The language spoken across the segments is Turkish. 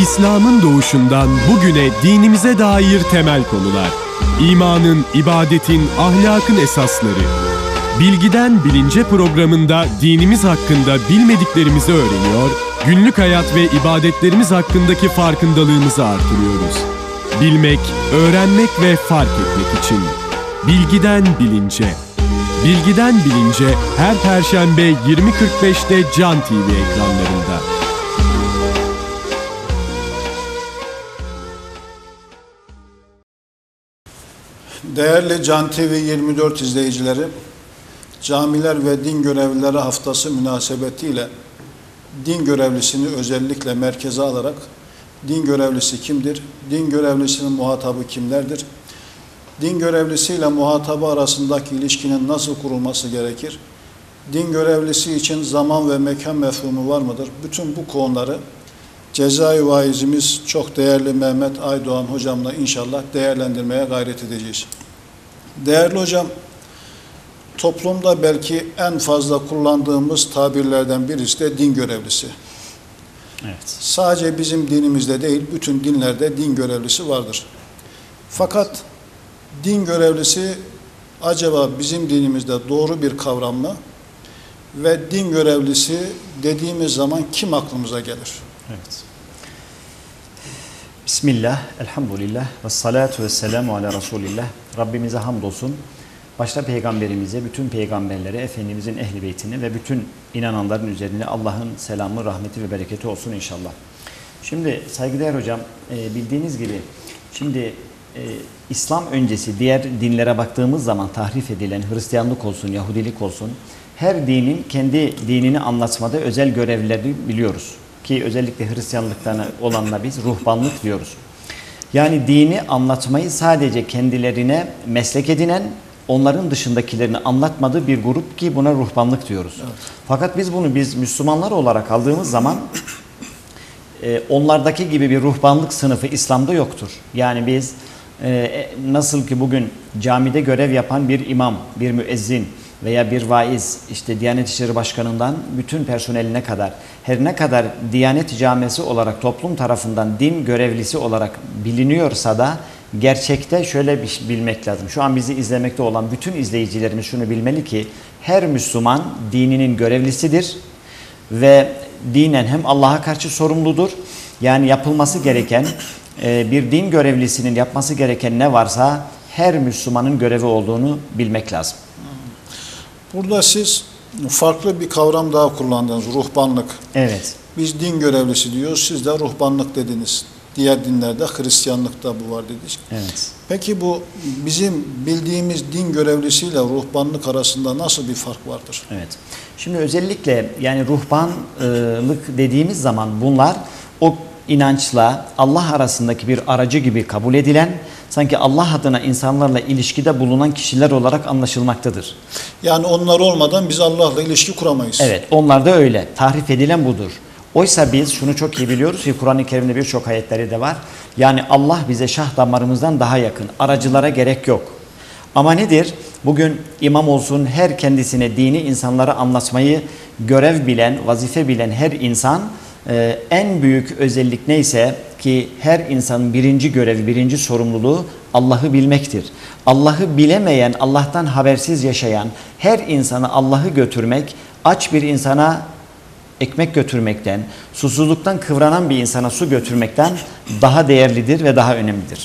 İslam'ın doğuşundan bugüne dinimize dair temel konular. İmanın, ibadetin, ahlakın esasları. Bilgiden Bilince programında dinimiz hakkında bilmediklerimizi öğreniyor, günlük hayat ve ibadetlerimiz hakkındaki farkındalığımızı artırıyoruz. Bilmek, öğrenmek ve fark etmek için. Bilgiden Bilince. Bilgiden Bilince her Perşembe 20.45'te Can TV ekranlarında. Değerli Can TV 24 izleyicileri, Camiler ve Din Görevlileri Haftası münasebetiyle din görevlisini özellikle merkeze alarak din görevlisi kimdir? Din görevlisinin muhatabı kimlerdir? Din görevlisiyle muhatabı arasındaki ilişkinin nasıl kurulması gerekir? Din görevlisi için zaman ve mekan mefhumu var mıdır? Bütün bu konuları Cezai vaizimiz çok değerli Mehmet Aydoğan hocamla inşallah değerlendirmeye gayret edeceğiz. Değerli hocam, toplumda belki en fazla kullandığımız tabirlerden birisi de din görevlisi. Evet. Sadece bizim dinimizde değil, bütün dinlerde din görevlisi vardır. Fakat din görevlisi acaba bizim dinimizde doğru bir kavram mı? Ve din görevlisi dediğimiz zaman kim aklımıza gelir? Evet. Bismillah, elhamdülillah, ve salatu ve selamu ala Resulillah. Rabbimize hamdolsun. Başta peygamberimize, bütün peygamberlere, Efendimizin ehli beytine ve bütün inananların üzerine Allah'ın selamı, rahmeti ve bereketi olsun inşallah. Şimdi saygıdeğer hocam, bildiğiniz gibi şimdi İslam öncesi diğer dinlere baktığımız zaman tahrif edilen Hristiyanlık olsun, Yahudilik olsun, her dinin kendi dinini anlatmada özel görevlileri biliyoruz. Ki özellikle Hristiyanlıktan olanla biz ruhbanlık diyoruz. Yani dini anlatmayı sadece kendilerine meslek edinen, onların dışındakilerini anlatmadığı bir grup ki buna ruhbanlık diyoruz. Evet. Fakat biz Müslümanlar olarak aldığımız zaman onlardaki gibi bir ruhbanlık sınıfı İslam'da yoktur. Yani biz nasıl ki bugün camide görev yapan bir imam, bir müezzin veya bir vaiz, işte Diyanet İşleri Başkanı'ndan bütün personeline kadar, her ne kadar Diyanet Camisi olarak toplum tarafından din görevlisi olarak biliniyorsa da gerçekte şöyle bir bilmek lazım. Şu an bizi izlemekte olan bütün izleyicilerimiz şunu bilmeli ki her Müslüman dininin görevlisidir ve dinen hem Allah'a karşı sorumludur. Yani yapılması gereken, bir din görevlisinin yapması gereken ne varsa her Müslümanın görevi olduğunu bilmek lazım. Burada siz farklı bir kavram daha kullandınız, ruhbanlık. Evet. Biz din görevlisi diyoruz, siz de ruhbanlık dediniz. Diğer dinlerde Hristiyanlıkta bu var dedik. Evet. Peki bu bizim bildiğimiz din görevlisiyle ruhbanlık arasında nasıl bir fark vardır? Evet. Şimdi özellikle yani ruhbanlık dediğimiz zaman bunlar o inançla Allah arasındaki bir aracı gibi kabul edilen, sanki Allah adına insanlarla ilişkide bulunan kişiler olarak anlaşılmaktadır. Yani onlar olmadan biz Allah'la ilişki kuramayız. Evet, onlar da öyle. Tahrif edilen budur. Oysa biz şunu çok iyi biliyoruz ki Kur'an-ı Kerim'de birçok ayetleri de var. Yani Allah bize şah damarımızdan daha yakın. Aracılara gerek yok. Ama nedir? Bugün imam olsun, her kendisine dini insanlara anlatmayı görev bilen, vazife bilen her insan en büyük özellik neyse ki her insanın birinci görevi, birinci sorumluluğu Allah'ı bilmektir. Allah'ı bilemeyen, Allah'tan habersiz yaşayan her insana Allah'ı götürmek, aç bir insana ekmek götürmekten, susuzluktan kıvranan bir insana su götürmekten daha değerlidir ve daha önemlidir.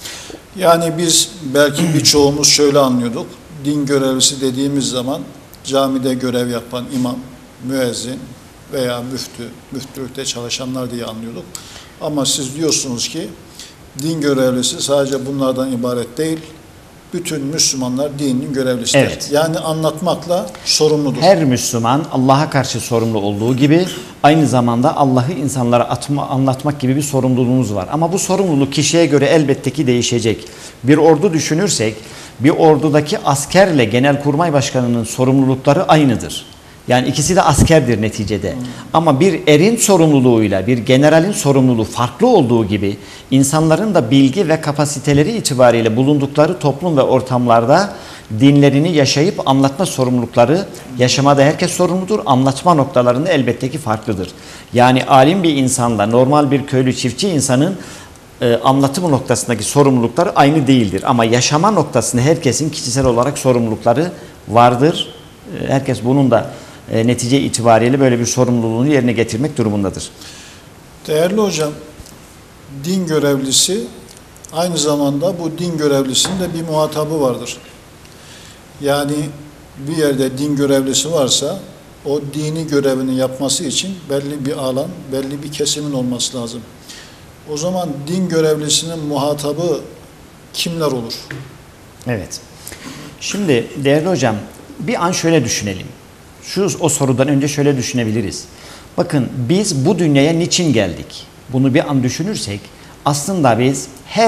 Yani biz belki birçoğumuz şöyle anlıyorduk. Din görevlisi dediğimiz zaman camide görev yapan imam, müezzin veya müftü, müftülükte çalışanlar diye anlıyorduk. Ama siz diyorsunuz ki din görevlisi sadece bunlardan ibaret değil, bütün Müslümanlar dinin görevlisidir. Evet. Yani anlatmakla sorumludur. Her Müslüman Allah'a karşı sorumlu olduğu gibi aynı zamanda Allah'ı insanlara anlatmak gibi bir sorumluluğumuz var. Ama bu sorumluluk kişiye göre elbette ki değişecek. Bir ordu düşünürsek, bir ordudaki askerle Genelkurmay Başkanı'nın sorumlulukları aynıdır. Yani ikisi de askerdir neticede. Ama bir erin sorumluluğuyla bir generalin sorumluluğu farklı olduğu gibi insanların da bilgi ve kapasiteleri itibariyle bulundukları toplum ve ortamlarda dinlerini yaşayıp anlatma sorumlulukları, yaşamada herkes sorumludur, anlatma noktalarında elbette ki farklıdır. Yani alim bir insanla normal bir köylü çiftçi insanın anlatım noktasındaki sorumlulukları aynı değildir. Ama yaşama noktasında herkesin kişisel olarak sorumlulukları vardır. Herkes bunun da netice itibariyle böyle bir sorumluluğunu yerine getirmek durumundadır. Değerli hocam, din görevlisi aynı zamanda bu din görevlisinin de bir muhatabı vardır. Yani bir yerde din görevlisi varsa o dini görevini yapması için belli bir alan, belli bir kesimin olması lazım. O zaman din görevlisinin muhatabı kimler olur? Evet. Şimdi değerli hocam bir an şöyle düşünelim. O sorudan önce şöyle düşünebiliriz. Bakın biz bu dünyaya niçin geldik? Bunu bir an düşünürsek aslında biz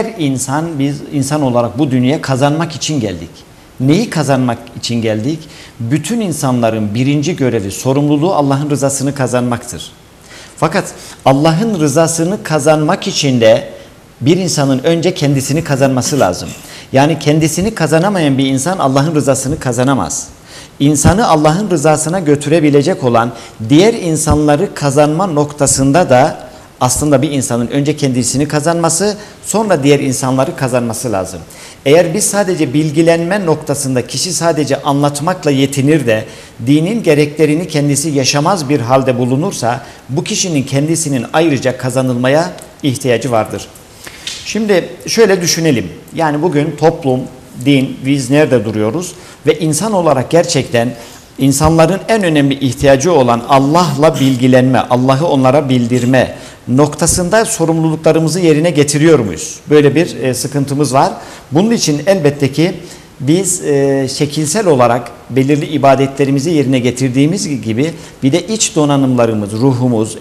insan olarak bu dünyaya kazanmak için geldik. Neyi kazanmak için geldik? Bütün insanların birinci görevi, sorumluluğu Allah'ın rızasını kazanmaktır. Fakat Allah'ın rızasını kazanmak için de bir insanın önce kendisini kazanması lazım. Yani kendisini kazanamayan bir insan Allah'ın rızasını kazanamaz. İnsanı Allah'ın rızasına götürebilecek olan diğer insanları kazanma noktasında da aslında bir insanın önce kendisini kazanması, sonra diğer insanları kazanması lazım. Eğer biz sadece bilgilenme noktasında kişi sadece anlatmakla yetinir de dinin gereklerini kendisi yaşamaz bir halde bulunursa bu kişinin kendisinin ayrıca kazanılmaya ihtiyacı vardır. Şimdi şöyle düşünelim. Yani bugün toplum, din, biz nerede duruyoruz? Ve insan olarak gerçekten insanların en önemli ihtiyacı olan Allah'la bilgilenme, Allah'ı onlara bildirme noktasında sorumluluklarımızı yerine getiriyor muyuz? Böyle bir sıkıntımız var. Bunun için elbette ki biz şekilsel olarak belirli ibadetlerimizi yerine getirdiğimiz gibi bir de iç donanımlarımız, ruhumuz,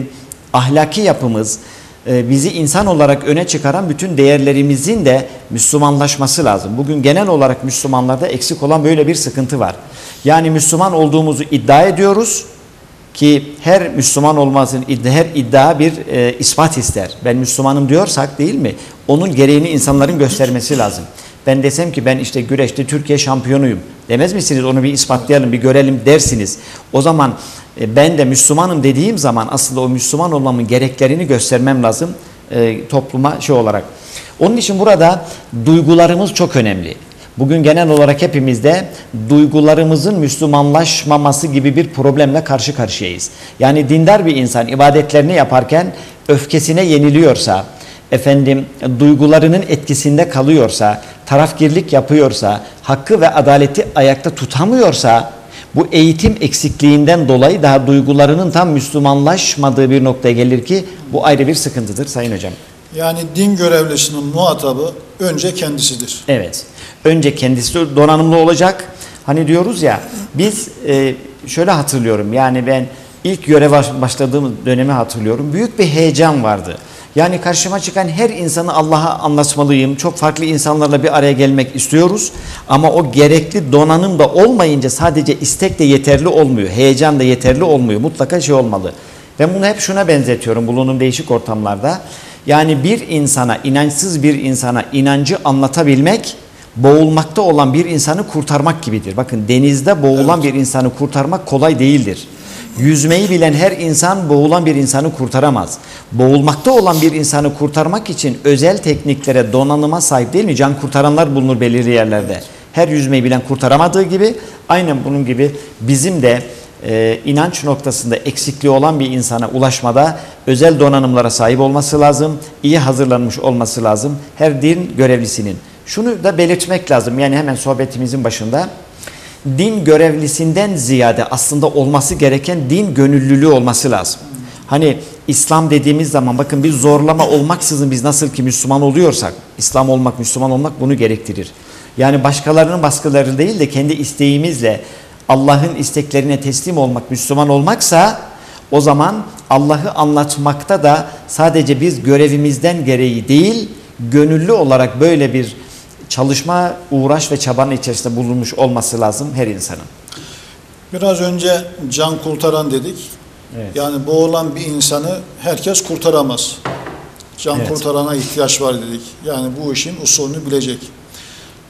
ahlaki yapımız, bizi insan olarak öne çıkaran bütün değerlerimizin de Müslümanlaşması lazım. Bugün genel olarak Müslümanlarda eksik olan böyle bir sıkıntı var. Yani Müslüman olduğumuzu iddia ediyoruz ki her Müslüman olmasının her iddia bir ispat ister. Ben Müslümanım diyorsak değil mi? Onun gereğini insanların göstermesi lazım. Ben desem ki ben işte güreşte Türkiye şampiyonuyum demez misiniz? Onu bir ispatlayalım, bir görelim dersiniz. O zaman ben de Müslümanım dediğim zaman aslında o Müslüman olmamın gereklerini göstermem lazım topluma olarak. Onun için burada duygularımız çok önemli. Bugün genel olarak hepimizde duygularımızın Müslümanlaşmaması gibi bir problemle karşı karşıyayız. Yani dindar bir insan ibadetlerini yaparken öfkesine yeniliyorsa, duygularının etkisinde kalıyorsa, tarafgirlik yapıyorsa, hakkı ve adaleti ayakta tutamıyorsa, bu eğitim eksikliğinden dolayı daha duygularının tam Müslümanlaşmadığı bir noktaya gelir ki bu ayrı bir sıkıntıdır Sayın Hocam. Yani din görevlisinin muhatabı önce kendisidir. Evet. Önce kendisi donanımlı olacak. Hani diyoruz ya biz şöyle hatırlıyorum yani ben ilk göreve başladığım dönemi hatırlıyorum. Büyük bir heyecan vardı. Yani karşıma çıkan her insanı Allah'a anlatmalıyım. Çok farklı insanlarla bir araya gelmek istiyoruz. Ama o gerekli donanım da olmayınca sadece istek de yeterli olmuyor. Heyecan da yeterli olmuyor. Mutlaka olmalı. Ben bunu hep şuna benzetiyorum bulunduğum değişik ortamlarda. Yani bir insana, inançsız bir insana inancı anlatabilmek, boğulmakta olan bir insanı kurtarmak gibidir. Bakın denizde boğulan bir insanı kurtarmak kolay değildir. Yüzmeyi bilen her insan boğulan bir insanı kurtaramaz. Boğulmakta olan bir insanı kurtarmak için özel tekniklere, donanıma sahip değil mi? Can kurtaranlar bulunur belirli yerlerde. Her yüzmeyi bilen kurtaramadığı gibi aynen bunun gibi bizim de inanç noktasında eksikliği olan bir insana ulaşmada özel donanımlara sahip olması lazım. İyi hazırlanmış olması lazım. Her din görevlisinin. Şunu da belirtmek lazım. Yani hemen sohbetimizin başında din görevlisinden ziyade aslında olması gereken din gönüllülüğü olması lazım. Hani İslam dediğimiz zaman bakın biz zorlama olmaksızın biz nasıl ki Müslüman oluyorsak İslam olmak, Müslüman olmak bunu gerektirir. Yani başkalarının baskıları değil de kendi isteğimizle Allah'ın isteklerine teslim olmak, Müslüman olmaksa o zaman Allah'ı anlatmakta da sadece biz görevimizden gereği değil, gönüllü olarak böyle bir çalışma, uğraş ve çabanın içerisinde bulunmuş olması lazım her insanın. Biraz önce can kurtaran dedik. Evet. Yani boğulan bir insanı herkes kurtaramaz. Can kurtarana ihtiyaç var dedik. Yani bu işin usulünü bilecek.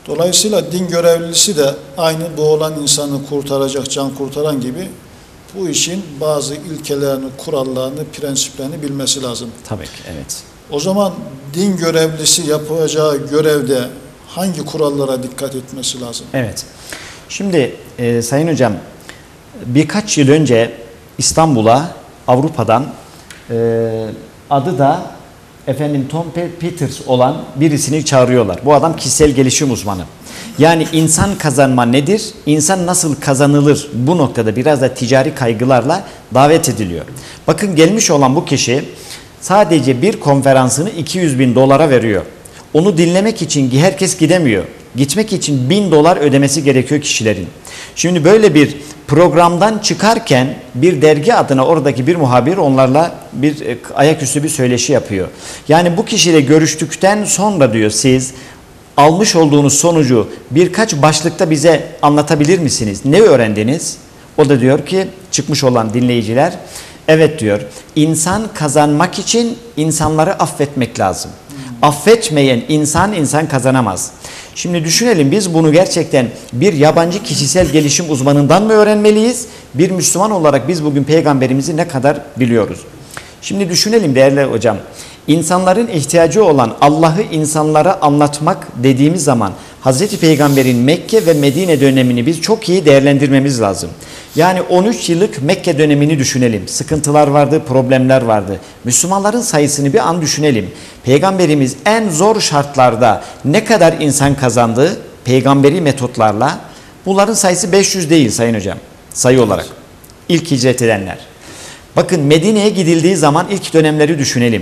Dolayısıyla din görevlisi de aynı boğulan insanı kurtaracak, can kurtaran gibi bu işin bazı ilkelerini, kurallarını, prensiplerini bilmesi lazım. Tabii ki, evet. O zaman din görevlisi yapacağı görevde hangi kurallara dikkat etmesi lazım? Evet. Şimdi Sayın Hocam, birkaç yıl önce İstanbul'a Avrupa'dan adı da Tom Peters olan birisini çağırıyorlar. Bu adam kişisel gelişim uzmanı. Yani insan kazanma nedir? İnsan nasıl kazanılır? Bu noktada biraz da ticari kaygılarla davet ediliyor. Bakın, gelmiş olan bu kişi sadece bir konferansını 200.000 dolara veriyor. Onu dinlemek için herkes gidemiyor. Gitmek için $1000 ödemesi gerekiyor kişilerin. Şimdi böyle bir programdan çıkarken bir dergi adına oradaki bir muhabir onlarla bir ayaküstü bir söyleşi yapıyor. Yani bu kişiyle görüştükten sonra diyor, siz almış olduğunuz sonucu birkaç başlıkta bize anlatabilir misiniz? Ne öğrendiniz? O da diyor ki, çıkmış olan dinleyiciler, evet diyor, insan kazanmak için insanları affetmek lazım. Affetmeyen insan kazanamaz. Şimdi düşünelim, biz bunu gerçekten bir yabancı kişisel gelişim uzmanından mı öğrenmeliyiz? Bir Müslüman olarak biz bugün peygamberimizi ne kadar biliyoruz? Şimdi düşünelim değerli hocam. İnsanların ihtiyacı olan Allah'ı insanlara anlatmak dediğimiz zaman Hazreti Peygamber'in Mekke ve Medine dönemini biz çok iyi değerlendirmemiz lazım. Yani 13 yıllık Mekke dönemini düşünelim. Sıkıntılar vardı, problemler vardı. Müslümanların sayısını bir an düşünelim. Peygamberimiz en zor şartlarda ne kadar insan kazandı? Peygamberi metotlarla. Bunların sayısı 500 değil Sayın Hocam, sayı olarak. İlk hicret edenler. Bakın, Medine'ye gidildiği zaman ilk dönemleri düşünelim.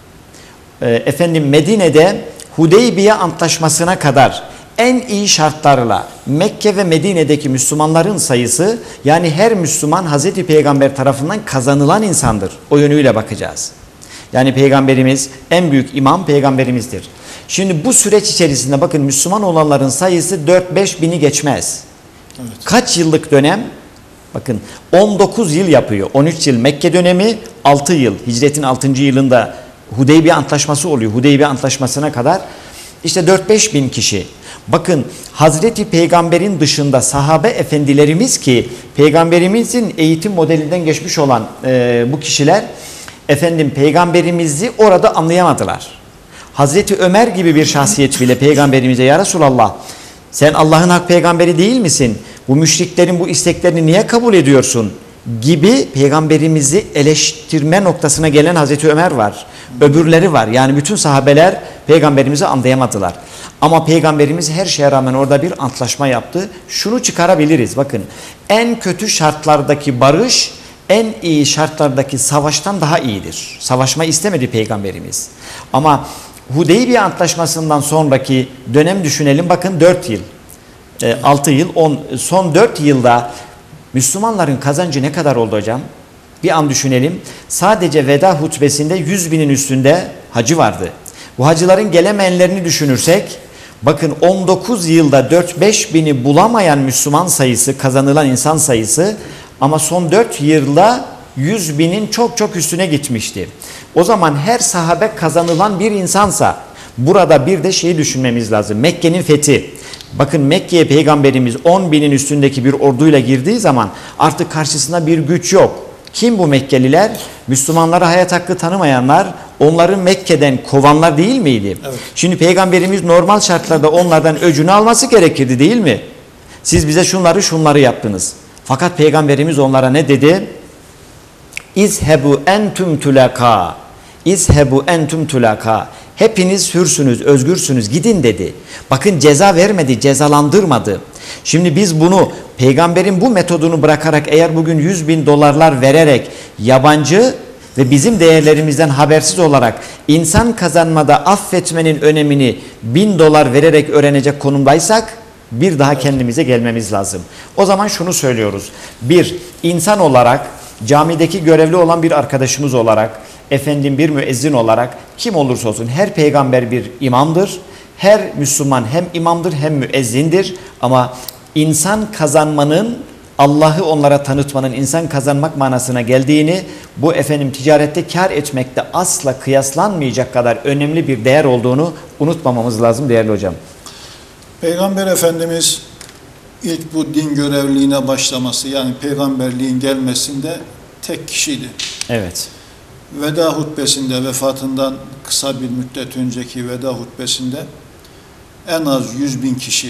Medine'de Hudeybiye Antlaşması'na kadar en iyi şartlarla Mekke ve Medine'deki Müslümanların sayısı, yani her Müslüman Hazreti Peygamber tarafından kazanılan insandır. O yönüyle bakacağız. Yani Peygamberimiz en büyük imam Peygamberimizdir. Şimdi bu süreç içerisinde bakın, Müslüman olanların sayısı 4-5 bini geçmez. Evet. Kaç yıllık dönem? Bakın, 19 yıl yapıyor. 13 yıl Mekke dönemi, 6 yıl. Hicretin 6. yılında Hudeybiye Antlaşması oluyor. Hudeybiye Antlaşması'na kadar işte 4-5 bin kişi. Bakın, Hazreti Peygamber'in dışında sahabe efendilerimiz, ki Peygamberimizin eğitim modelinden geçmiş olan bu kişiler Peygamberimizi orada anlayamadılar. Hazreti Ömer gibi bir şahsiyet bile Peygamberimize, ya Resulallah, sen Allah'ın hak peygamberi değil misin? Bu müşriklerin bu isteklerini niye kabul ediyorsun? Gibi Peygamberimizi eleştirme noktasına gelen Hazreti Ömer var. Öbürleri var. Yani bütün sahabeler Peygamberimizi anlayamadılar. Ama Peygamberimiz her şeye rağmen orada bir antlaşma yaptı. Şunu çıkarabiliriz. Bakın, en kötü şartlardaki barış en iyi şartlardaki savaştan daha iyidir. Savaşma istemedi Peygamberimiz. Ama Hudeybiye Antlaşması'ndan sonraki dönem düşünelim. Bakın, 4 yıl, 6 yıl, son 4 yılda Müslümanların kazancı ne kadar oldu hocam? Bir an düşünelim. Sadece veda hutbesinde 100.000'in üstünde hacı vardı. Bu hacıların gelemeyenlerini düşünürsek, bakın 19 yılda 4-5 bini bulamayan Müslüman sayısı, kazanılan insan sayısı, ama son 4 yılda 100.000'in çok çok üstüne gitmişti. O zaman her sahabe kazanılan bir insansa, burada bir de şeyi düşünmemiz lazım. Mekke'nin fethi. Bakın, Mekke'ye Peygamberimiz 10.000'in üstündeki bir orduyla girdiği zaman artık karşısında bir güç yok. Kim bu Mekkeliler? Müslümanlara hayat hakkı tanımayanlar, onları Mekke'den kovanlar değil miydi? Evet. Şimdi Peygamberimiz normal şartlarda onlardan öcünü alması gerekirdi değil mi? Siz bize şunları yaptınız. Fakat Peygamberimiz onlara ne dedi? İzhebu entum tulaka. İzhebu entum tulaka. Hepiniz hürsünüz, özgürsünüz, gidin dedi. Bakın, ceza vermedi, cezalandırmadı. Şimdi biz bunu, Peygamberin bu metodunu bırakarak, eğer bugün 100.000 dolarlar vererek yabancı ve bizim değerlerimizden habersiz olarak insan kazanmada affetmenin önemini 1.000 dolar vererek öğrenecek konumdaysak, bir daha kendimize gelmemiz lazım. O zaman şunu söylüyoruz. Bir, insan olarak, camideki görevli olan bir arkadaşımız olarak, bir müezzin olarak, kim olursa olsun her peygamber bir imamdır. Her Müslüman hem imamdır hem müezzindir. Ama insan kazanmanın, Allah'ı onlara tanıtmanın insan kazanmak manasına geldiğini, bu ticarette kar etmekte asla kıyaslanmayacak kadar önemli bir değer olduğunu unutmamamız lazım değerli hocam. Peygamber Efendimiz ilk bu din görevliliğine başlaması, yani peygamberliğin gelmesinde tek kişiydi. Evet. Veda hutbesinde, vefatından kısa bir müddet önceki veda hutbesinde en az 100.000 kişi,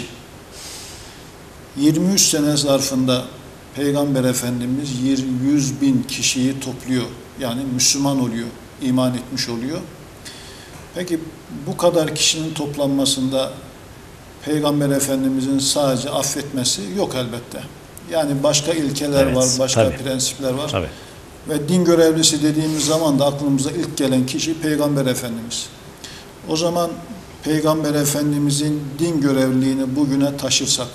23 sene zarfında Peygamber Efendimiz 100.000 kişiyi topluyor. Yani Müslüman oluyor, iman etmiş oluyor. Peki bu kadar kişinin toplanmasında Peygamber Efendimizin sadece affetmesi yok elbette. Yani başka ilkeler var, başka prensipler var. Tabii. Ve din görevlisi dediğimiz zaman da aklımıza ilk gelen kişi Peygamber Efendimiz. O zaman Peygamber Efendimizin din görevliliğini bugüne taşırsak,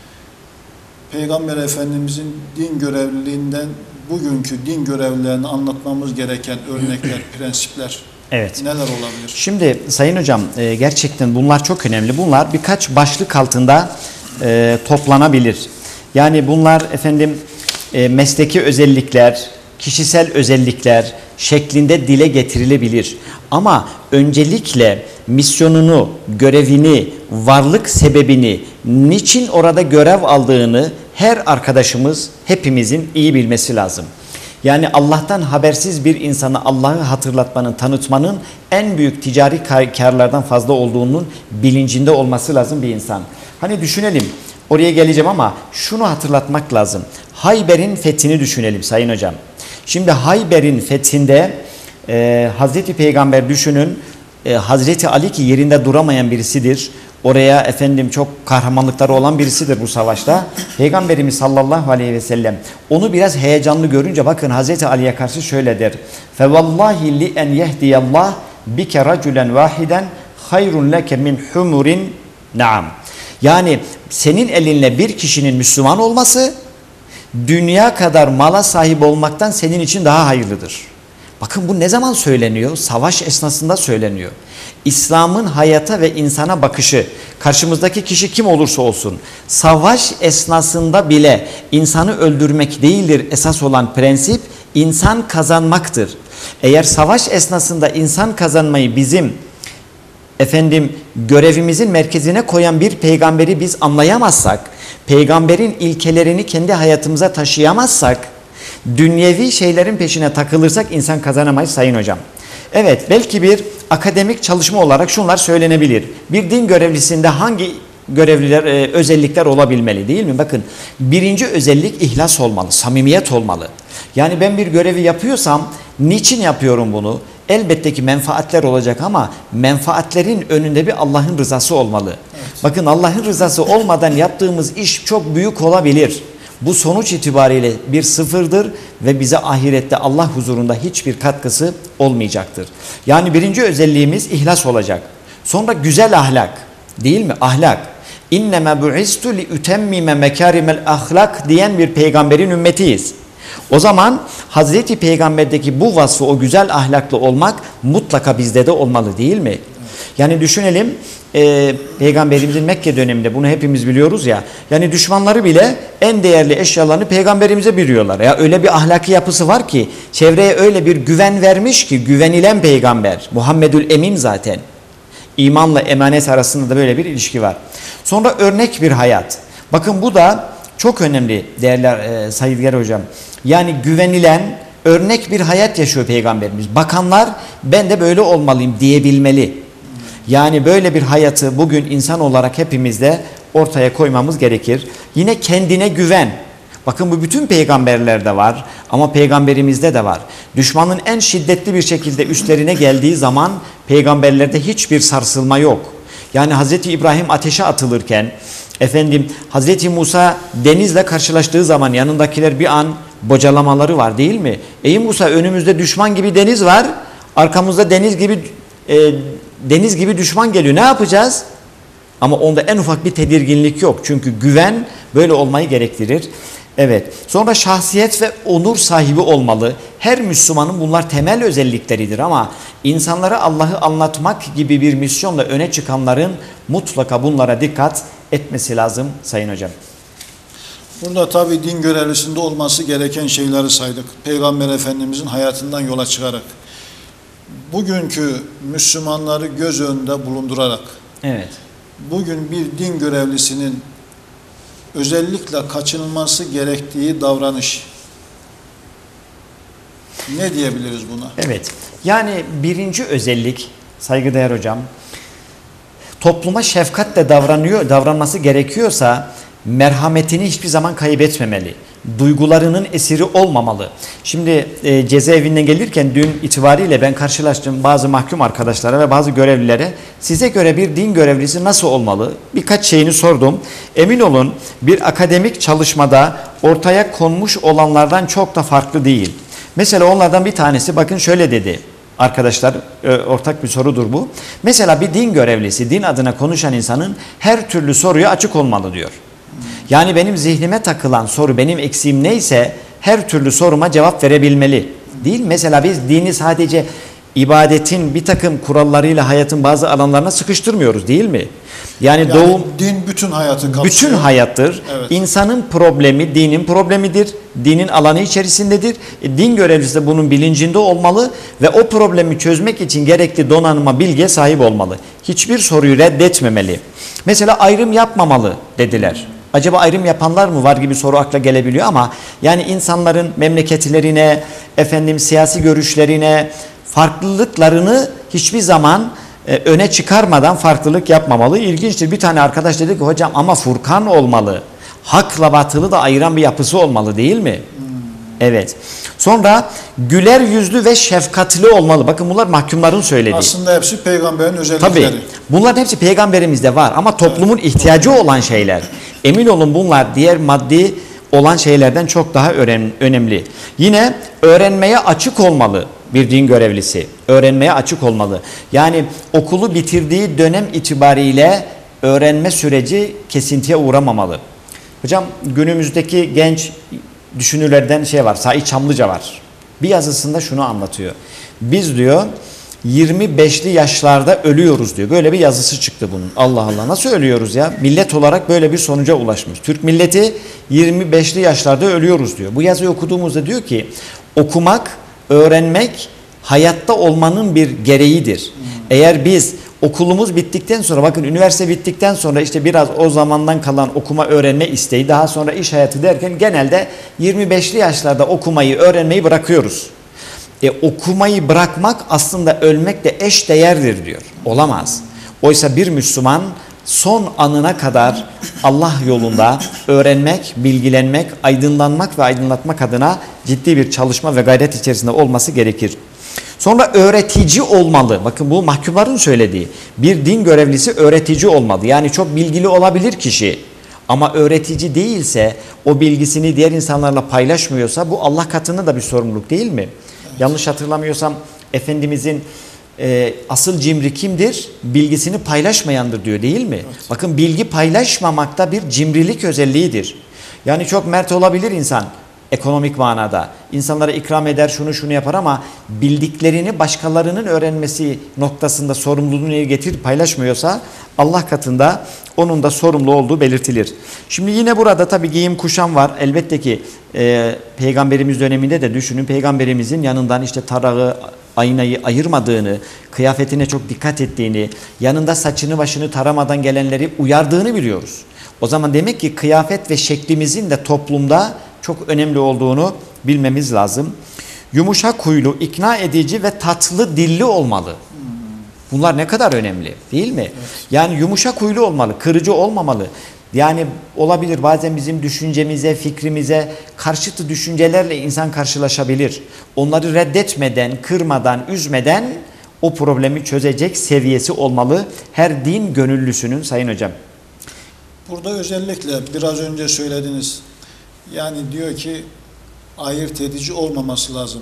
Peygamber Efendimizin din görevliliğinden bugünkü din görevlilerini anlatmamız gereken örnekler, prensipler neler olabilir? Şimdi Sayın Hocam, gerçekten bunlar çok önemli. Bunlar birkaç başlık altında toplanabilir. Yani bunlar efendim mesleki özellikler, kişisel özellikler şeklinde dile getirilebilir. Ama öncelikle misyonunu, görevini, varlık sebebini, niçin orada görev aldığını her arkadaşımız, hepimizin iyi bilmesi lazım. Yani Allah'tan habersiz bir insana Allah'ı hatırlatmanın, tanıtmanın en büyük ticari karlardan fazla olduğunun bilincinde olması lazım bir insan. Hani düşünelim, oraya geleceğim ama şunu hatırlatmak lazım. Hayber'in fethini düşünelim Sayın Hocam. Şimdi Hayber'in fethinde Hazreti Peygamber düşünün, Hazreti Ali ki yerinde duramayan birisidir. Oraya efendim çok kahramanlıkları olan birisidir bu savaşta. Peygamberimiz sallallahu aleyhi ve sellem onu biraz heyecanlı görünce bakın Hazreti Ali'ye karşı şöyle der. Fevallahi li en yehdiyallah bike raculen vahiden hayrun leke min humurin naam. Yani senin elinle bir kişinin Müslüman olması dünya kadar mala sahip olmaktan senin için daha hayırlıdır. Bakın bu ne zaman söyleniyor? Savaş esnasında söyleniyor. İslam'ın hayata ve insana bakışı, karşımızdaki kişi kim olursa olsun, savaş esnasında bile insanı öldürmek değildir esas olan prensip, insan kazanmaktır. Eğer savaş esnasında insan kazanmayı bizim görevimizin merkezine koyan bir peygamberi biz anlayamazsak, peygamberin ilkelerini kendi hayatımıza taşıyamazsak, dünyevi şeylerin peşine takılırsak insan kazanamayız Sayın Hocam. Evet, belki bir akademik çalışma olarak şunlar söylenebilir. Bir din görevlisinde hangi özellikler olabilmeli değil mi? Bakın, birinci özellik ihlas olmalı, samimiyet olmalı. Yani ben bir görevi yapıyorsam niçin yapıyorum bunu? Elbette ki menfaatler olacak ama menfaatlerin önünde bir Allah'ın rızası olmalı. Evet. Bakın Allah'ın rızası olmadan yaptığımız iş çok büyük olabilir. Bu sonuç itibariyle bir sıfırdır ve bize ahirette Allah huzurunda hiçbir katkısı olmayacaktır. Yani birinci özelliğimiz ihlas olacak. Sonra güzel ahlak, değil mi? Ahlak. İnneme bu'istu li utemmime mekarimel ahlak diyen bir peygamberin ümmetiyiz. O zaman Hazreti Peygamber'deki bu vasfı, o güzel ahlaklı olmak mutlaka bizde de olmalı değil mi? Yani düşünelim, Peygamberimizin Mekke döneminde bunu hepimiz biliyoruz ya. Yani düşmanları bile en değerli eşyalarını Peygamberimize biliyorlar. Ya öyle bir ahlaki yapısı var ki çevreye öyle bir güven vermiş ki güvenilen peygamber. Muhammedül Emin zaten. İmanla emanet arasında da böyle bir ilişki var. Sonra örnek bir hayat. Bakın bu da çok önemli değerli saygıdeğer hocam. Yani güvenilen örnek bir hayat yaşıyor Peygamberimiz. Bakanlar ben de böyle olmalıyım diyebilmeli. Yani böyle bir hayatı bugün insan olarak hepimiz de ortaya koymamız gerekir. Yine kendine güven. Bakın bu bütün peygamberlerde var ama peygamberimizde de var. Düşmanın en şiddetli bir şekilde üstlerine geldiği zaman peygamberlerde hiçbir sarsılma yok. Yani Hazreti İbrahim ateşe atılırken, Hazreti Musa denizle karşılaştığı zaman yanındakiler bir an bocalamaları var değil mi? Ey Musa, önümüzde düşman gibi deniz var, arkamızda deniz gibi düşman geliyor. Ne yapacağız? Ama onda en ufak bir tedirginlik yok. Çünkü güven böyle olmayı gerektirir. Evet. Sonra şahsiyet ve onur sahibi olmalı. Her Müslümanın bunlar temel özellikleridir ama insanlara Allah'ı anlatmak gibi bir misyonla öne çıkanların mutlaka bunlara dikkat etmesi lazım Sayın Hocam. Burada tabii din görevlisinde olması gereken şeyleri saydık. Peygamber Efendimizin hayatından yola çıkarak. Bugünkü Müslümanları göz önünde bulundurarak. Evet. bugün bir din görevlisinin özellikle kaçınılması gerektiği davranış, ne diyebiliriz buna? Evet. Yani birinci özellik, saygıdeğer hocam, topluma şefkatle davranması gerekiyorsa merhametini hiçbir zaman kaybetmemeli. Duygularının esiri olmamalı. Şimdi cezaevinden gelirken dün itibariyle ben karşılaştım bazı mahkum arkadaşlara ve bazı görevlilere, size göre bir din görevlisi nasıl olmalı? Birkaç şeyini sordum. Emin olun bir akademik çalışmada ortaya konmuş olanlardan çok da farklı değil. Mesela onlardan bir tanesi bakın şöyle dedi. Arkadaşlar ortak bir sorudur bu. Mesela bir din görevlisi, din adına konuşan insanın her türlü soruya açık olmalı diyor. Yani benim zihnime takılan soru, benim eksiğim neyse her türlü soruma cevap verebilmeli. Değil mi? Mesela biz dini sadece ibadetin bir takım kurallarıyla hayatın bazı alanlarına sıkıştırmıyoruz değil mi? Yani doğum, din bütün hayatı kapsıyor. bütün hayattır. Evet. İnsanın problemi dinin problemidir. Dinin alanı içerisindedir. Din görevlisi de bunun bilincinde olmalı ve o problemi çözmek için gerekli donanıma, bilgiye sahip olmalı. Hiçbir soruyu reddetmemeli. Mesela ayrım yapmamalı dediler. Acaba ayrım yapanlar mı var gibi soru akla gelebiliyor ama yani insanların memleketlerine, siyasi görüşlerine, farklılıklarını hiçbir zaman öne çıkarmadan farklılık yapmamalı. İlginçtir. Bir tane arkadaş dedi ki hocam ama Furkan olmalı. Hakla batılı da ayıran bir yapısı olmalı değil mi? Evet. Sonra güler yüzlü ve şefkatli olmalı. Bakın bunlar mahkumların söylediği. Aslında hepsi peygamberin özellikleri. Tabii. Bunların hepsi peygamberimizde var ama toplumun ihtiyacı olan şeyler. Emin olun bunlar diğer maddi olan şeylerden çok daha önemli. Yine öğrenmeye açık olmalı bir din görevlisi. Öğrenmeye açık olmalı. Yani okulu bitirdiği dönem itibariyle öğrenme süreci kesintiye uğramamalı. Hocam günümüzdeki genç düşünürlerden var, Said Çamlıca var. Bir yazısında şunu anlatıyor. Biz diyor 25'li yaşlarda ölüyoruz diyor. Böyle bir yazısı çıktı bunun. Allah Allah nasıl ölüyoruz ya? Millet olarak böyle bir sonuca ulaşmış. Türk milleti 25'li yaşlarda ölüyoruz diyor. Bu yazıyı okuduğumuzda diyor ki okumak, öğrenmek hayatta olmanın bir gereğidir. Eğer biz okulumuz bittikten sonra bakın üniversite bittikten sonra işte biraz o zamandan kalan okuma öğrenme isteği daha sonra iş hayatı derken genelde 25'li yaşlarda okumayı öğrenmeyi bırakıyoruz. Okumayı bırakmak aslında ölmekle eş değerdir diyor. Olamaz. Oysa bir Müslüman son anına kadar Allah yolunda öğrenmek, bilgilenmek, aydınlanmak ve aydınlatmak adına ciddi bir çalışma ve gayret içerisinde olması gerekir. Sonra öğretici olmalı. Bakın bu mahkumların söylediği. Bir din görevlisi öğretici olmalı. Yani çok bilgili olabilir kişi. Ama öğretici değilse, o bilgisini diğer insanlarla paylaşmıyorsa bu Allah katında da bir sorumluluk değil mi? Evet. Yanlış hatırlamıyorsam Efendimizin asıl cimri kimdir? Bilgisini paylaşmayandır diyor değil mi? Evet. Bakın bilgi paylaşmamakta bir cimrilik özelliğidir. Yani çok mert olabilir insan. Ekonomik manada. İnsanlara ikram eder, şunu yapar ama bildiklerini başkalarının öğrenmesi noktasında sorumluluğunu getirip paylaşmıyorsa Allah katında onun da sorumlu olduğu belirtilir. Şimdi yine burada tabii giyim kuşam var. Elbette ki Peygamberimiz döneminde de düşünün Peygamberimizin yanından işte tarağı, aynayı ayırmadığını, kıyafetine çok dikkat ettiğini, yanında saçını başını taramadan gelenleri uyardığını biliyoruz. O zaman demek ki kıyafet ve şeklimizin de toplumda çok önemli olduğunu bilmemiz lazım. Yumuşak huylu, ikna edici ve tatlı dilli olmalı. Bunlar ne kadar önemli değil mi? Evet. Yani yumuşak huylu olmalı, kırıcı olmamalı. Yani olabilir bazen bizim düşüncemize, fikrimize karşıtı düşüncelerle insan karşılaşabilir. Onları reddetmeden, kırmadan, üzmeden o problemi çözecek seviyesi olmalı her din gönüllüsünün sayın hocam. Burada özellikle biraz önce söylediniz. Yani diyor ki ayırt edici olmaması lazım.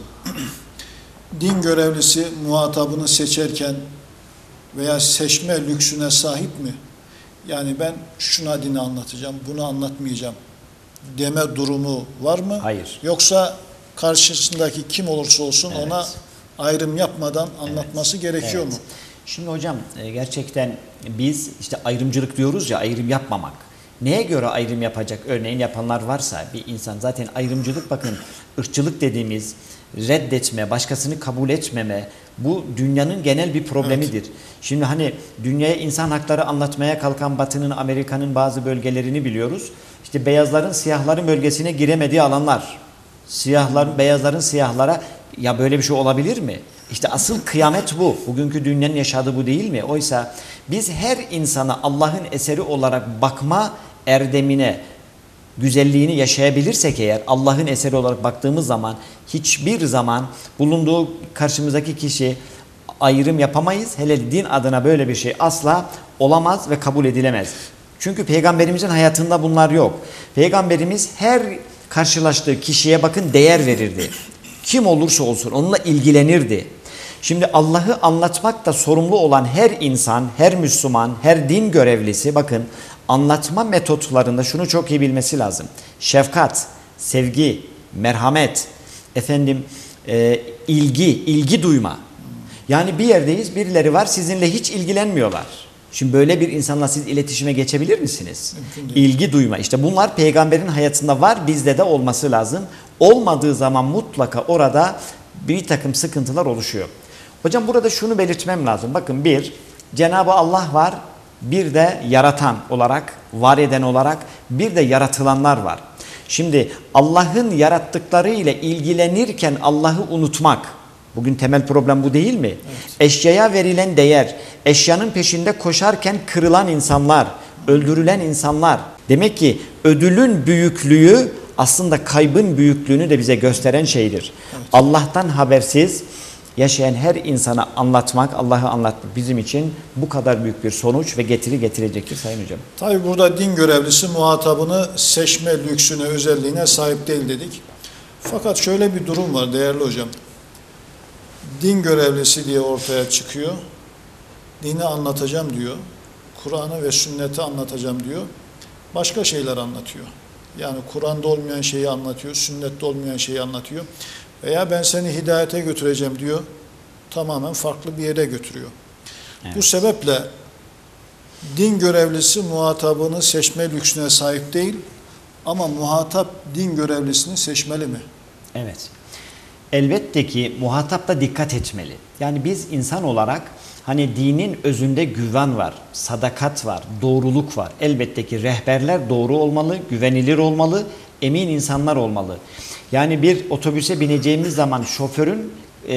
Din görevlisi muhatabını seçerken veya seçme lüksüne sahip mi? Yani ben şuna dini anlatacağım, bunu anlatmayacağım deme durumu var mı? Hayır. Yoksa karşısındaki kim olursa olsun evet, ona ayrım yapmadan anlatması gerekiyor mu? Şimdi hocam gerçekten biz işte ayrımcılık diyoruz ya, ayrım yapmamak. Neye göre ayrım yapacak? Örneğin yapanlar varsa bir insan zaten ayrımcılık bakın ırkçılık dediğimiz reddetme, başkasını kabul etmeme, bu dünyanın genel bir problemidir. Evet. Şimdi hani dünyaya insan hakları anlatmaya kalkan Batı'nın, Amerika'nın bazı bölgelerini biliyoruz. İşte beyazların siyahların bölgesine giremediği alanlar. Beyazların siyahlara, ya böyle bir şey olabilir mi? İşte asıl kıyamet bu. Bugünkü dünyanın yaşadığı bu değil mi? Oysa biz her insana Allah'ın eseri olarak bakma erdemine, güzelliğini yaşayabilirsek eğer, Allah'ın eseri olarak baktığımız zaman hiçbir zaman bulunduğu karşımızdaki kişi ayrım yapamayız. Hele din adına böyle bir şey asla olamaz ve kabul edilemez. Çünkü Peygamberimizin hayatında bunlar yok. Peygamberimiz her karşılaştığı kişiye bakın değer verirdi. Kim olursa olsun onunla ilgilenirdi. Şimdi Allah'ı anlatmakta sorumlu olan her insan, her Müslüman, her din görevlisi bakın anlatma metotlarında şunu çok iyi bilmesi lazım. Şefkat, sevgi, merhamet, ilgi duyma. Yani bir yerdeyiz, birileri var sizinle hiç ilgilenmiyorlar. Şimdi böyle bir insanla siz iletişime geçebilir misiniz? İlgi duyma. İşte bunlar peygamberin hayatında var, bizde de olması lazım. Olmadığı zaman mutlaka orada bir takım sıkıntılar oluşuyor. Hocam burada şunu belirtmem lazım. Bakın bir, Cenab-ı Allah var, bir de yaratan olarak, var eden olarak, bir de yaratılanlar var. Şimdi Allah'ın yarattıkları ile ilgilenirken Allah'ı unutmak, bugün temel problem bu değil mi? Evet. Eşyaya verilen değer, eşyanın peşinde koşarken kırılan insanlar, öldürülen insanlar. Demek ki ödülün büyüklüğü aslında kaybın büyüklüğünü de bize gösteren şeydir. Evet. Allah'tan habersiz yaşayan her insana anlatmak, Allah'ı anlatmak bizim için bu kadar büyük bir sonuç ve getiri getirecektir Sayın Hocam. Tabi burada din görevlisi muhatabını seçme lüksüne, özelliğine sahip değil dedik. Fakat şöyle bir durum var değerli hocam. Din görevlisi diye ortaya çıkıyor. Dini anlatacağım diyor. Kur'an'ı ve sünneti anlatacağım diyor. Başka şeyler anlatıyor. Yani Kur'an'da olmayan şeyi anlatıyor, sünnette olmayan şeyi anlatıyor. Veya ben seni hidayete götüreceğim diyor. Tamamen farklı bir yere götürüyor. Evet. Bu sebeple din görevlisi muhatabını seçme lüksüne sahip değil ama muhatap din görevlisini seçmeli mi? Evet. Elbette ki muhatap da dikkat etmeli. Yani biz insan olarak hani dinin özünde güven var, sadakat var, doğruluk var. Elbette ki rehberler doğru olmalı, güvenilir olmalı, emin insanlar olmalı. Yani bir otobüse bineceğimiz zaman şoförün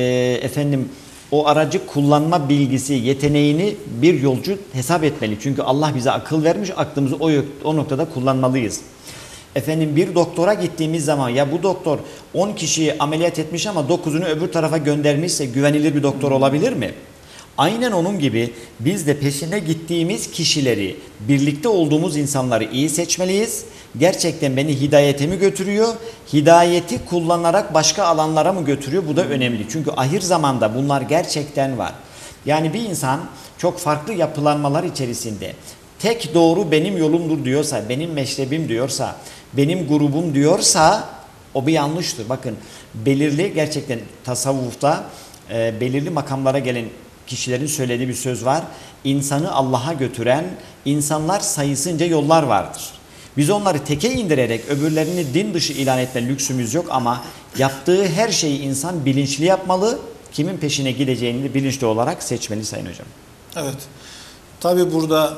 o aracı kullanma bilgisi, yeteneğini bir yolcu hesap etmeli. Çünkü Allah bize akıl vermiş, aklımızı o noktada kullanmalıyız. Bir doktora gittiğimiz zaman ya bu doktor 10 kişiyi ameliyat etmiş ama 9'unu öbür tarafa göndermişse güvenilir bir doktor olabilir mi? Aynen onun gibi biz de peşine gittiğimiz kişileri, birlikte olduğumuz insanları iyi seçmeliyiz. Gerçekten beni hidayete mi götürüyor? Hidayeti kullanarak başka alanlara mı götürüyor? Bu da önemli. Çünkü ahir zamanda bunlar gerçekten var. Yani bir insan çok farklı yapılanmalar içerisinde tek doğru benim yolumdur diyorsa, benim meşrebim diyorsa, benim grubum diyorsa o bir yanlıştır. Bakın belirli gerçekten tasavvufta belirli makamlara gelen kişilerin söylediği bir söz var. İnsanı Allah'a götüren insanlar sayısınca yollar vardır. Biz onları teke indirerek öbürlerini din dışı ilan etme lüksümüz yok ama yaptığı her şeyi insan bilinçli yapmalı. Kimin peşine gideceğini de bilinçli olarak seçmeli Sayın Hocam. Evet. Tabi burada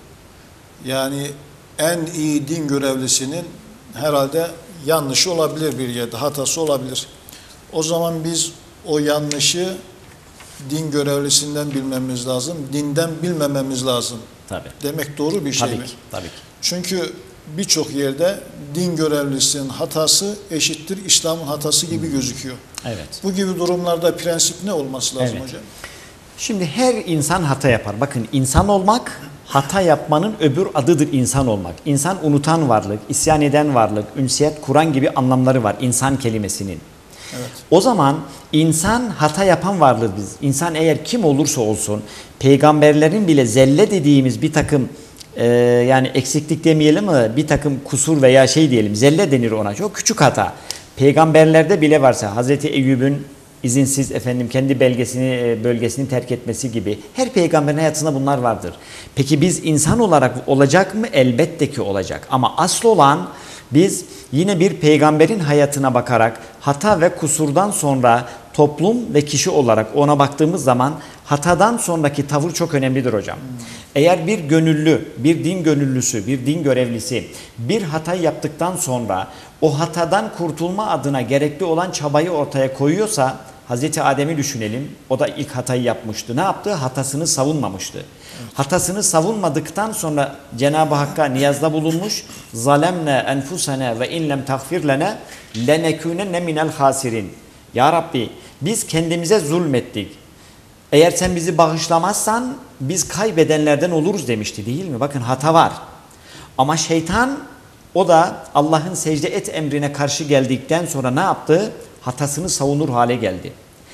yani en iyi din görevlisinin herhalde yanlışı olabilir bir yerde, hatası olabilir. O zaman biz o yanlışı din görevlisinden bilmemiz lazım, dinden bilmememiz lazım. Tabii. Demek doğru bir şey mi? Tabii ki. Çünkü birçok yerde din görevlisinin hatası eşittir İslam'ın hatası gibi gözüküyor. Evet. Bu gibi durumlarda prensip ne olması lazım hocam? Şimdi her insan hata yapar. Bakın insan olmak, hata yapmanın öbür adıdır insan olmak. İnsan unutan varlık, isyan eden varlık, ünsiyet kuran gibi anlamları var insan kelimesinin. Evet. O zaman insan hata yapan varlık biz. İnsan eğer kim olursa olsun, peygamberlerin bile zelle dediğimiz bir takım yani eksiklik demeyelim ama bir takım kusur veya diyelim, zelle denir ona, çok küçük hata. Peygamberlerde bile varsa Hazreti Eyyub'un izinsiz kendi bölgesini terk etmesi gibi her peygamberin hayatında bunlar vardır. Peki biz insan olarak olacak mı? Elbette ki olacak. Ama asıl olan biz yine bir peygamberin hayatına bakarak hata ve kusurdan sonra toplum ve kişi olarak ona baktığımız zaman hatadan sonraki tavır çok önemlidir hocam. Eğer bir gönüllü, bir din gönüllüsü, bir din görevlisi bir hata yaptıktan sonra o hatadan kurtulma adına gerekli olan çabayı ortaya koyuyorsa, Hazreti Adem'i düşünelim. O da ilk hatayı yapmıştı. Ne yaptı? Hatasını savunmamıştı. Evet. Hatasını savunmadıktan sonra Cenab-ı Hakk'a niyazda bulunmuş. Zalemne enfusene ve inlem tagfir lene lenekûnenne minel hasirin. Ya Rabbi, biz kendimize zulmettik. Eğer sen bizi bağışlamazsan biz kaybedenlerden oluruz demişti, değil mi? Bakın, hata var. Ama şeytan, o da Allah'ın secde et emrine karşı geldikten sonra ne yaptı? Hatasını savunur hale geldi.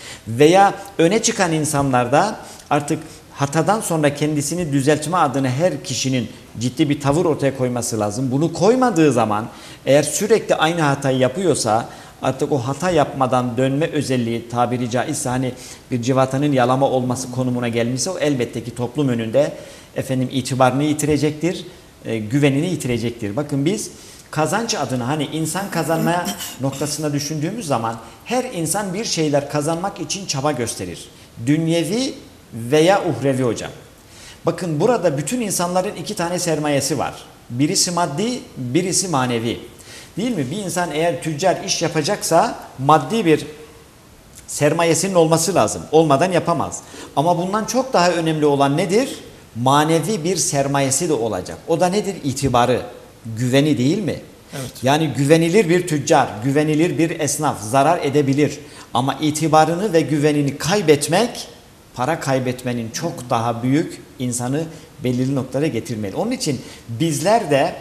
Veya öne çıkan insanlarda artık hatadan sonra kendisini düzeltme adına her kişinin ciddi bir tavır ortaya koyması lazım. Bunu koymadığı zaman, eğer sürekli aynı hatayı yapıyorsa, artık o hata yapmadan dönme özelliği, tabiri caizse hani bir civatanın yalama olması konumuna gelmişse, o elbette ki toplum önünde itibarını yitirecektir, güvenini yitirecektir. Bakın, biz kazanç adına, hani insan kazanmaya noktasında düşündüğümüz zaman her insan bir şeyler kazanmak için çaba gösterir. Dünyevi veya uhrevi hocam. Bakın, burada bütün insanların iki tane sermayesi var. Birisi maddi, birisi manevi. Değil mi? Bir insan eğer tüccar iş yapacaksa maddi bir sermayesinin olması lazım. Olmadan yapamaz. Ama bundan çok daha önemli olan nedir? Manevi bir sermayesi de olacak. O da nedir? İtibarı, güveni, değil mi? Evet. Yani güvenilir bir tüccar, güvenilir bir esnaf zarar edebilir. Ama itibarını ve güvenini kaybetmek, para kaybetmenin çok daha büyük, insanı belirli noktalara getirmeli. Onun için bizler de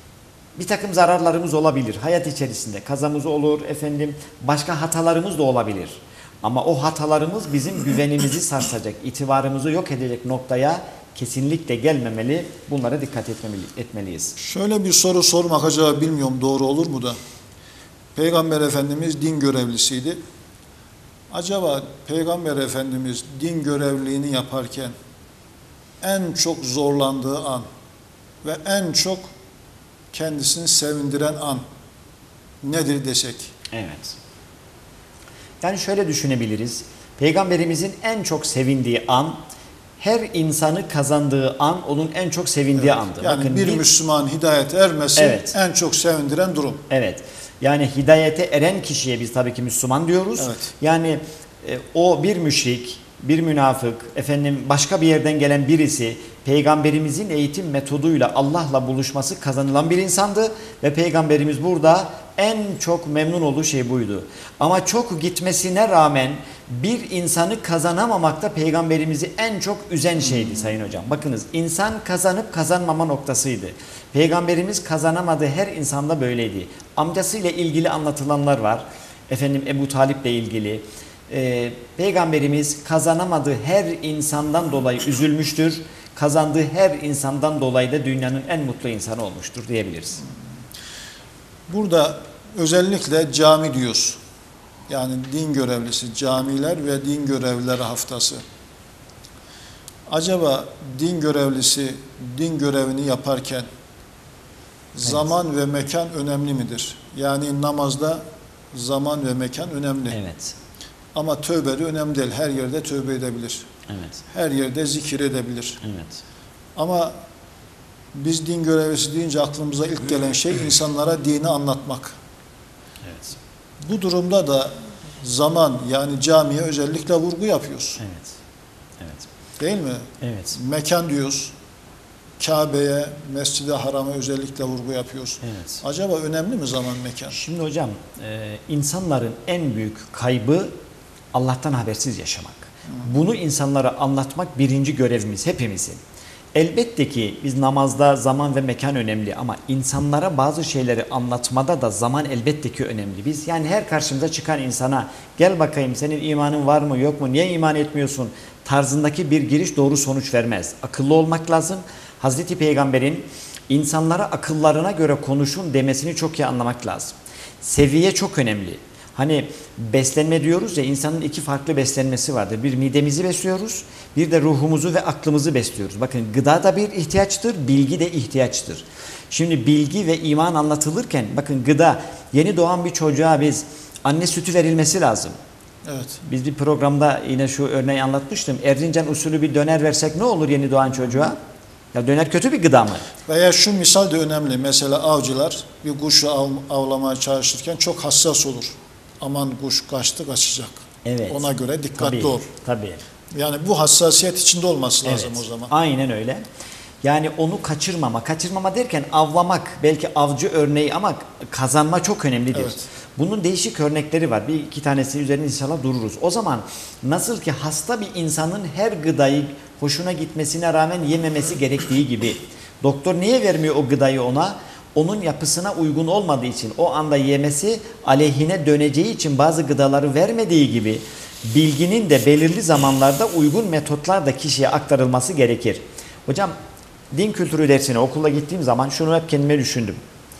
bir takım zararlarımız olabilir. Hayat içerisinde kazamız olur, başka hatalarımız da olabilir. Ama o hatalarımız bizim güvenimizi sarsacak, itibarımızı yok edecek noktaya kesinlikle gelmemeli. Bunlara dikkat etmeliyiz. Şöyle bir soru sormak acaba, bilmiyorum doğru olur mu da. Peygamber Efendimiz din görevlisiydi. Acaba Peygamber Efendimiz din görevliliğini yaparken en çok zorlandığı an ve en çok kendisini sevindiren an nedir desek? Evet. Yani şöyle düşünebiliriz. Peygamberimizin en çok sevindiği an, her insanı kazandığı an onun en çok sevindiği andı. Yani bakın, bir Müslüman hidayete ermesi, evet, en çok sevindiren durum. Evet. Yani hidayete eren kişiye biz tabii ki Müslüman diyoruz. Evet. Yani o bir müşrik, bir münafık, başka bir yerden gelen birisi Peygamberimizin eğitim metoduyla Allah'la buluşması kazanılan bir insandı ve Peygamberimiz burada en çok memnun olduğu şey buydu. Ama çok gitmesine rağmen bir insanı kazanamamakta Peygamberimizi en çok üzen şeydi sayın hocam. Bakınız, insan kazanıp kazanmama noktasıydı. Peygamberimiz kazanamadığı her insanda böyleydi. Amcasıyla ilgili anlatılanlar var. Ebu Talip'le ilgili. Peygamberimiz kazanamadığı her insandan dolayı üzülmüştür. Kazandığı her insandan dolayı da dünyanın en mutlu insanı olmuştur diyebiliriz. Burada özellikle cami diyoruz. Yani din görevlisi, camiler ve din görevlileri haftası. Acaba din görevlisi din görevini yaparken zaman ve mekan önemli midir? Yani namazda zaman ve mekan önemli. Evet. Ama tövbe de önemli değil. Her yerde tövbe edebilir. Evet. Her yerde zikir edebilir. Evet. Ama biz din görevlisi deyince aklımıza ilk gelen şey insanlara dini anlatmak. Evet. Bu durumda da zaman, yani camiye özellikle vurgu yapıyoruz. Evet. Evet. Değil mi? Evet. Mekan diyoruz. Kabe'ye, Mescid-i Haram'a özellikle vurgu yapıyoruz. Evet. Acaba önemli mi zaman, mekan? Şimdi hocam, insanların en büyük kaybı Allah'tan habersiz yaşamak. Bunu insanlara anlatmak birinci görevimiz hepimizin. Elbette ki biz namazda zaman ve mekan önemli ama insanlara bazı şeyleri anlatmada da zaman elbette ki önemli. Biz yani her karşımıza çıkan insana gel bakayım senin imanın var mı yok mu, niye iman etmiyorsun tarzındaki bir giriş doğru sonuç vermez. Akıllı olmak lazım. Hazreti Peygamber'in insanlara akıllarına göre konuşun demesini çok iyi anlamak lazım. Seviye çok önemli. Hani beslenme diyoruz ya, insanın iki farklı beslenmesi vardır. Bir midemizi besliyoruz, bir de ruhumuzu ve aklımızı besliyoruz. Bakın gıda da bir ihtiyaçtır, bilgi de ihtiyaçtır. Şimdi bilgi ve iman anlatılırken bakın gıda, yeni doğan bir çocuğa biz anne sütü verilmesi lazım. Evet. Biz bir programda yine şu örneği anlatmıştım. Erzincan usulü bir döner versek ne olur yeni doğan çocuğa? Ya döner kötü bir gıda mı? Veya şu misal de önemli. Mesela avcılar bir kuşu avlamaya çalışırken çok hassas olur. Aman kuş kaçtı, kaçacak. Evet. Ona göre dikkatli Tabii, ol. tabii. Yani bu hassasiyet içinde olması lazım Evet, o zaman. aynen öyle. Yani onu kaçırmama derken avlamak belki avcı örneği ama kazanma çok önemlidir. Evet. Bunun değişik örnekleri var. Bir iki tanesi üzerine inşallah dururuz. O zaman nasıl ki hasta bir insanın her gıdayı hoşuna gitmesine rağmen yememesi gerektiği gibi, doktor niye vermiyor o gıdayı ona? Onun yapısına uygun olmadığı için, o anda yemesi aleyhine döneceği için bazı gıdaları vermediği gibi, bilginin de belirli zamanlarda uygun metotlarla kişiye aktarılması gerekir. Hocam din kültürü dersine okula gittiğim zaman şunu hep kendime düşündüm.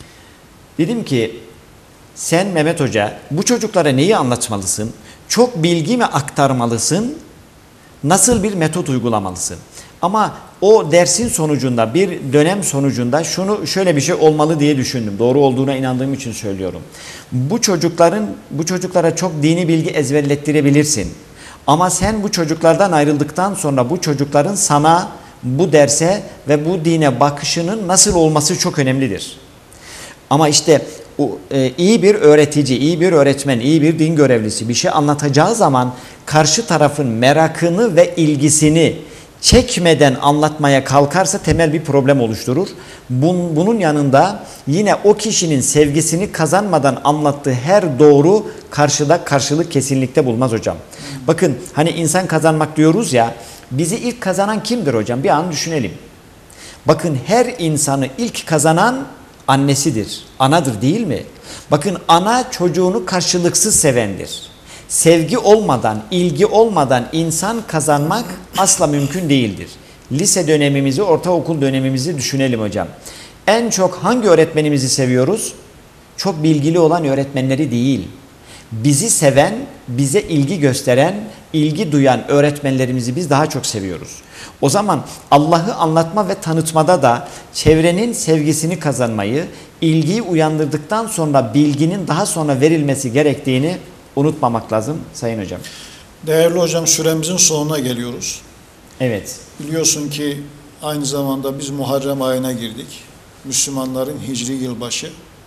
Dedim ki sen Mehmet Hoca bu çocuklara neyi anlatmalısın? Çok bilgi mi aktarmalısın? Nasıl bir metot uygulamalısın? Ama o dersin sonucunda, bir dönem sonucunda şöyle bir şey olmalı diye düşündüm. Doğru olduğuna inandığım için söylüyorum. Bu çocuklara çok dini bilgi ezberlettirebilirsin. Ama sen bu çocuklardan ayrıldıktan sonra bu çocukların sana bu derse ve bu dine bakışının nasıl olması çok önemlidir. Ama işte iyi bir öğretici, iyi bir öğretmen, iyi bir din görevlisi bir şey anlatacağı zaman karşı tarafın merakını ve ilgisini çekmeden anlatmaya kalkarsa temel bir problem oluşturur. Bunun yanında yine o kişinin sevgisini kazanmadan anlattığı her doğru karşıda karşılık kesinlikle bulmaz hocam. Bakın hani insan kazanmak diyoruz ya, bizi ilk kazanan kimdir hocam? Bir an düşünelim. Bakın her insanı ilk kazanan annesidir, anadır değil mi? Bakın ana çocuğunu karşılıksız sevendir. Sevgi olmadan, ilgi olmadan insan kazanmak asla mümkün değildir. Lise dönemimizi, ortaokul dönemimizi düşünelim hocam. En çok hangi öğretmenimizi seviyoruz? Çok bilgili olan öğretmenleri değil. Bizi seven, bize ilgi gösteren, ilgi duyan öğretmenlerimizi biz daha çok seviyoruz. O zaman Allah'ı anlatma ve tanıtmada da çevrenin sevgisini kazanmayı, ilgiyi uyandırdıktan sonra bilginin daha sonra verilmesi gerektiğini unutmamak lazım Sayın Hocam. Değerli hocam, süremizin sonuna geliyoruz. Evet. Biliyorsun ki aynı zamanda biz Muharrem ayına girdik. Müslümanların hicri yılbaşı.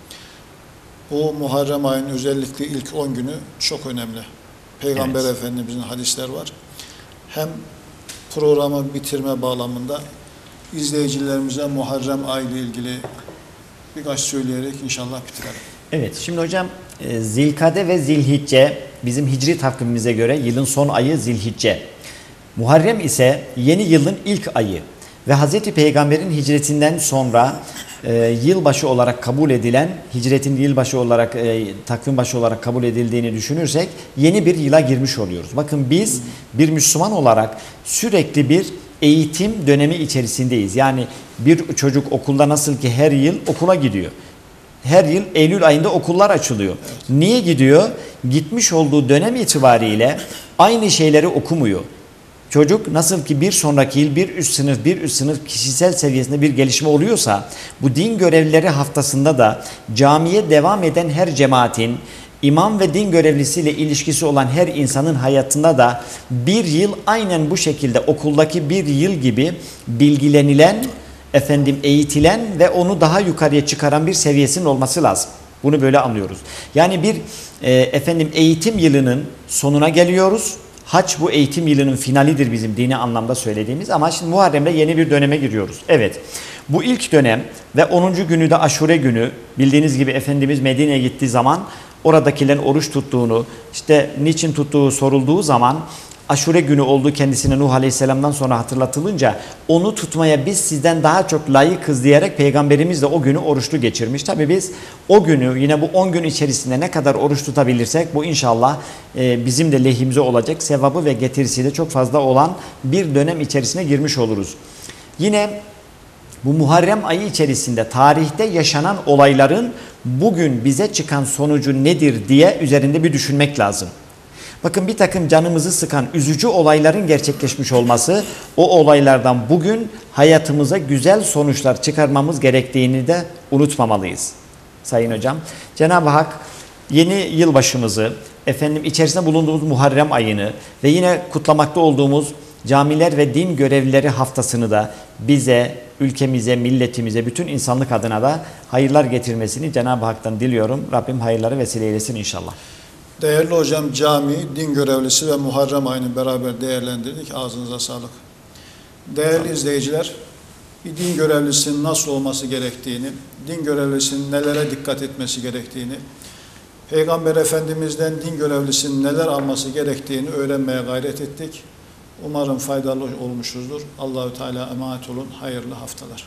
Bu Muharrem ayının özellikle ilk 10 günü çok önemli. Peygamber Evet. Efendimizin hadisler var. Hem programı bitirme bağlamında izleyicilerimize Muharrem ayı ile ilgili birkaç söyleyerek inşallah bitirelim. Evet, şimdi hocam Zilkade ve Zilhicce bizim hicri takvimimize göre yılın son ayı Zilhicce. Muharrem ise yeni yılın ilk ayı ve Hz. Peygamber'in hicretinden sonra yılbaşı olarak kabul edilen, hicretin yılbaşı olarak, takvim başı olarak kabul edildiğini düşünürsek yeni bir yıla girmiş oluyoruz. Bakın biz bir Müslüman olarak sürekli bir eğitim dönemi içerisindeyiz. Yani bir çocuk okulda nasıl ki her yıl okula gidiyor. Her yıl Eylül ayında okullar açılıyor. Evet. Niye gidiyor? Gitmiş olduğu dönem itibariyle aynı şeyleri okumuyor. Çocuk nasıl ki bir sonraki yıl bir üst sınıf kişisel seviyesinde bir gelişme oluyorsa, bu din görevlileri haftasında da camiye devam eden her cemaatin, imam ve din görevlisiyle ilişkisi olan her insanın hayatında da bir yıl aynen bu şekilde okuldaki bir yıl gibi bilgilenilen, eğitilen ve onu daha yukarıya çıkaran bir seviyesinin olması lazım. Bunu böyle anlıyoruz. Yani bir eğitim yılının sonuna geliyoruz. Hac bu eğitim yılının finalidir bizim dini anlamda söylediğimiz, ama şimdi Muharrem'de yeni bir döneme giriyoruz. Evet, bu ilk dönem ve 10. günü de Aşure günü. Bildiğiniz gibi Efendimiz Medine'ye gittiği zaman oradakilerin oruç tuttuğunu, işte niçin tuttuğu sorulduğu zaman Aşure günü olduğu kendisine Nuh Aleyhisselam'dan sonra hatırlatılınca onu tutmaya biz sizden daha çok layıkız diyerek Peygamberimiz de o günü oruçlu geçirmiş. Tabi biz o günü yine bu 10 gün içerisinde ne kadar oruç tutabilirsek bu inşallah bizim de lehimize olacak, sevabı ve getirisi de çok fazla olan bir dönem içerisine girmiş oluruz. Yine bu Muharrem ayı içerisinde tarihte yaşanan olayların bugün bize çıkan sonucu nedir diye üzerinde bir düşünmek lazım. Bakın, bir takım canımızı sıkan üzücü olayların gerçekleşmiş olması, o olaylardan bugün hayatımıza güzel sonuçlar çıkarmamız gerektiğini de unutmamalıyız. Sayın hocam, Cenab-ı Hak yeni yılbaşımızı, içerisinde bulunduğumuz Muharrem ayını ve yine kutlamakta olduğumuz camiler ve din görevlileri haftasını da bize, ülkemize, milletimize, bütün insanlık adına da hayırlar getirmesini Cenab-ı Hak'tan diliyorum. Rabbim hayırları vesile eylesin inşallah. Değerli hocam, cami, din görevlisi ve Muharrem ayını beraber değerlendirdik. Ağzınıza sağlık. Değerli izleyiciler, bir din görevlisinin nasıl olması gerektiğini, din görevlisinin nelere dikkat etmesi gerektiğini, Peygamber Efendimiz'den din görevlisinin neler alması gerektiğini öğrenmeye gayret ettik. Umarım faydalı olmuşuzdur. Allahü Teala emanet olun. Hayırlı haftalar.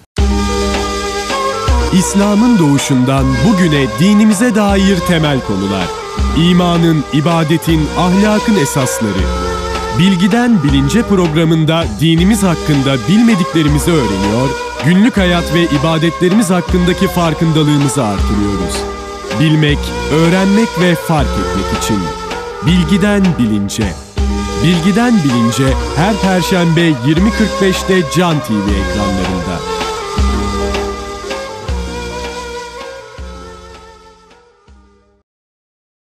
İslam'ın doğuşundan bugüne dinimize dair temel konular. İmanın, ibadetin, ahlakın esasları. Bilgiden Bilince programında dinimiz hakkında bilmediklerimizi öğreniyor, günlük hayat ve ibadetlerimiz hakkındaki farkındalığımızı artırıyoruz. Bilmek, öğrenmek ve fark etmek için. Bilgiden Bilince. Bilgiden Bilince her Perşembe 20.45'te Can TV ekranlarında.